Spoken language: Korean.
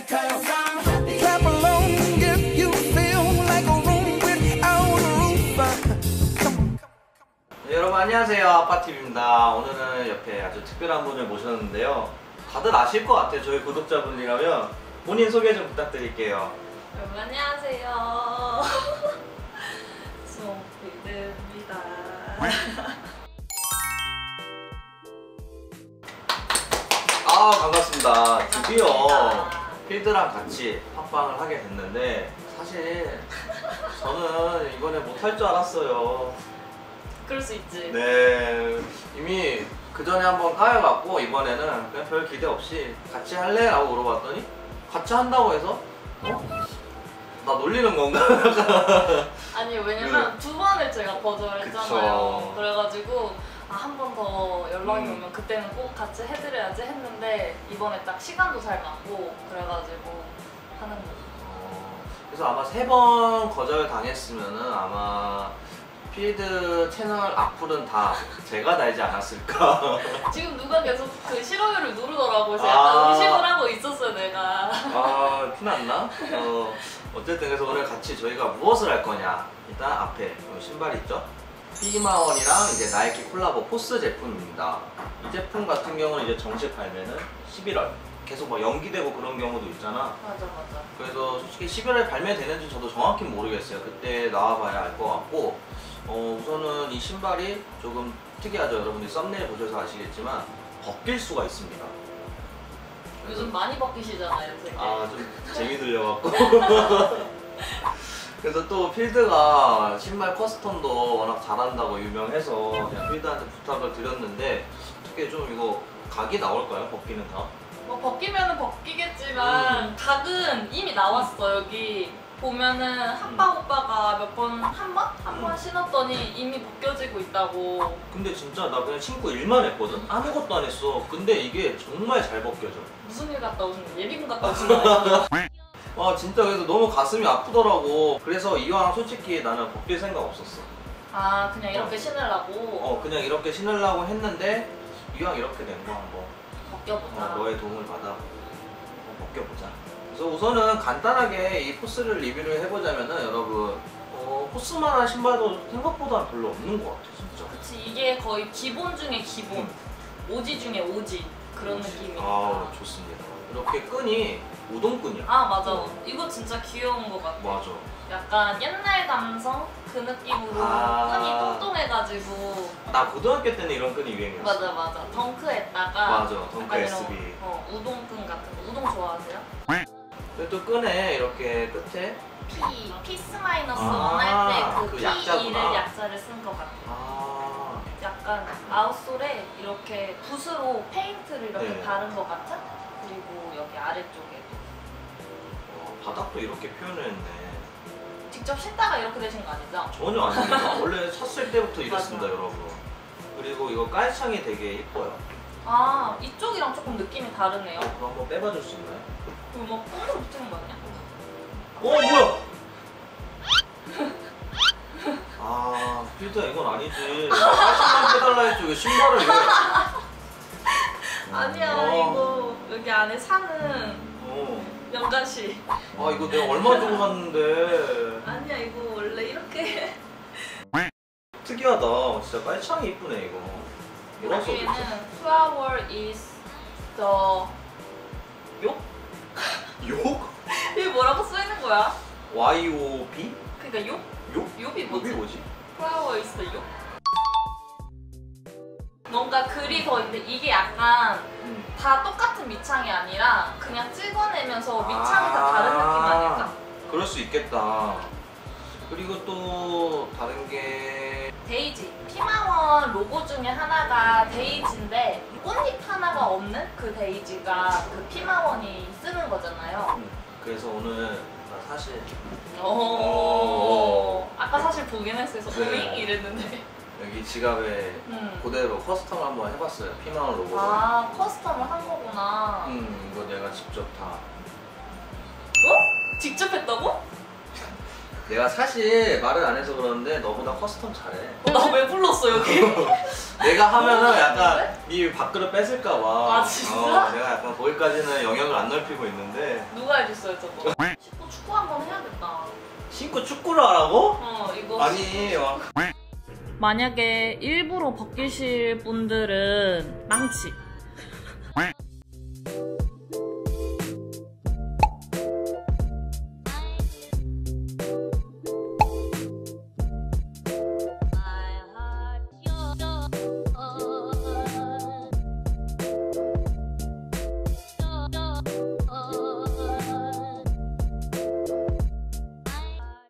Clap along if you feel like a room without a roof. 네, 여러분 안녕하세요, 아빠TV입니다. 오늘은 옆에 아주 특별한 분을 모셨는데요. 다들 아실 것 같아요. 저희 구독자분이라면 본인 소개 좀 부탁드릴게요. 여러분 안녕하세요. 송필드입니다. 아, 반갑습니다. 드디어 반갑습니다. 필드랑 같이 팟빵을 하게 됐는데 사실 저는 이번에 못할 줄 알았어요. 그럴 수 있지. 네, 이미 그 전에 한번 까여갖고 이번에는 그냥 별 기대 없이 같이 할래? 라고 물어봤더니 같이 한다고 해서 나 놀리는 건가? 아니 왜냐면 두 번을 제가 거절했잖아요. 그쵸. 그래가지고 한 번 더 연락이 오면 그때는 꼭 같이 해드려야지 했는데 이번에 딱 시간도 잘 맞고 그래가지고 하는 거죠. 그래서 아마 3번 거절 당했으면은 아마 필드 채널 악플은 다 제가 달지 않았을까. 지금 누가 계속 그 싫어요를 누르더라고요. 그래서 약간 의심을 하고 있었어요 내가. 아, 티났나? 어쨌든 그래서 오늘 같이 저희가 무엇을 할 거냐. 일단 앞에 신발 있죠? 피마원이랑 이제 나이키 콜라보 포스 제품입니다. 이 제품 같은 경우는 이제 정식 발매는 11월. 계속 막 연기되고 그런 경우도 있잖아. 맞아. 그래서 솔직히 11월에 발매되는지 저도 정확히 모르겠어요. 그때 나와봐야 알 것 같고, 우선은 이 신발이 조금 특이하죠. 여러분들이 썸네일 보셔서 아시겠지만 벗길 수가 있습니다. 요즘 많이 벗기시잖아요 되게. 좀 재미 들려갖고. 그래서 또 필드가 신발 커스텀도 워낙 잘한다고 유명해서 그냥 필드한테 부탁을 드렸는데 어떻게 좀 이거 각이 나올까요? 벗기는 각? 뭐 벗기면은 벗기겠지만 각은 이미 나왔어. 여기 보면은 한박 오빠가 한 번 신었더니 이미 벗겨지고 있다고. 근데 진짜 나 그냥 신고 일만 했거든? 아무것도 안 했어. 근데 이게 정말 잘 벗겨져. 무슨 일 갔다 오신 거예요? 예비군 갔다 오신 거예요? 진짜 그래서 너무 가슴이 아프더라고. 그래서 이왕 솔직히 나는 벗길 생각 없었어. 그냥 이렇게 신으려고? 그냥 이렇게 신으려고 했는데 이왕 이렇게 된 거 한번 벗겨보자. 너의 도움을 받아 벗겨보자. 그래서 우선은 간단하게 이 포스를 리뷰를 해보자면은 여러분 포스만한 신발도 생각보다 별로 없는 것 같아 진짜. 그치, 이게 거의 기본 중에 기본, 오지 중에 오지 그런 느낌이니까. 좋습니다. 이렇게 끈이 우동끈이야. 맞아. 이거 진짜 귀여운 것 같아. 맞아. 약간 옛날 감성 그 느낌으로 끈이 똥똥해가지고. 나 고등학교 때는 이런 끈이 유행이었어. 맞아. 덩크에다가 덩크 약간 SB. 이런 우동끈 같은 거. 우동 좋아하세요? 그리고 또 끈에 이렇게 끝에 피스 마이너스 원 할 때 그 약자구나. 약자를 쓴 것 같아요. 약간 아웃솔에 이렇게 붓으로 페인트를 이렇게 바른 것 같은? 그리고 여기 아래쪽에도 바닥도 이렇게 표현을 했네. 직접 신다가 이렇게 되신 거 아니죠? 전혀 아닙니다. 원래 샀을 때부터 이랬습니다. 맞아. 여러분. 그리고 이거 깔창이 되게 예뻐요. 이쪽이랑 조금 느낌이 다르네요. 그럼 한번 빼봐줄 수 있나요? 그럼 뭐 뽕으로 붙이는 거 아니야? 뭐야? 필드야 이건 아니지. 깔창만 빼달라 했지 왜 신발을 이래? 아니야 이거 여기 안에 사는 연가시. 이거 내가 얼마 주고 샀는데. 아니야 이거 원래 이렇게. 특이하다. 진짜 깔창이 이쁘네 이거. 뭐라 써있지? 여기에는 flower is the 욕? 욕? 이게 뭐라고 써있는 거야? YOB? 그러니까 욕? 욕? 욕이 욕이 뭐지? 뭐지? flower is the 욕? 뭔가 글이 더 있는데 이게 약간 다 똑같은 밑창이 아니라 그냥 찍어내면서 밑창이 다 다른 느낌 아닐까? 그럴 수 있겠다. 그리고 또 다른 게 데이지. 피마원 로고 중에 하나가 데이지인데 꽃잎 하나가 없는 그 데이지가 그 피마원이 쓰는 거잖아요. 그래서 오늘 나 사실 아까 사실 보긴 했어요. 그래서 네. 오잉 이랬는데 여기 지갑에 그대로 커스텀 한번 해봤어요. 피마원 로고. 커스텀을 한 거구나. 이거 내가 직접 다. 직접 했다고? 내가 사실 말을 안 해서 그러는데 너보다 커스텀 잘해. 나 왜 불렀어 여기? 내가 하면은 약간 네 밥그릇 뺏을까봐. 아, 진짜? 내가 약간 거기까지는 영역을 안 넓히고 있는데. 누가 해줬어요 저거? 신고 축구 한번 해야겠다. 신고 축구를 하라고? 이거 아니 막. 만약에 일부러 벗기실 분들은 망치.